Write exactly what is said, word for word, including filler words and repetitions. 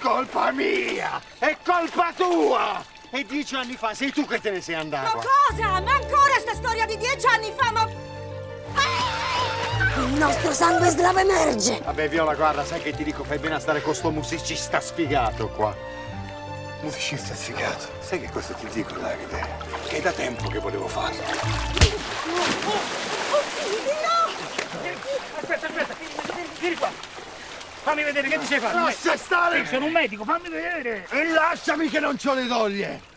colpa mia! È colpa tua! E dieci anni fa sei tu che te ne sei andato! Ma cosa? Ma ancora sta storia di dieci anni fa, ma... Il nostro sangue slavo emerge! Vabbè, Viola, guarda, sai che ti dico, fai bene a stare con sto musicista sfigato qua. Musicista sfigato? Sai che cosa ti dico, Davide? Che è da tempo che volevo farlo. Aspetta, aspetta, vieni qua. Fammi vedere che ti sei fatto. Lascia stare! Sono un medico, fammi vedere. E lasciami che non c'ho le doglie!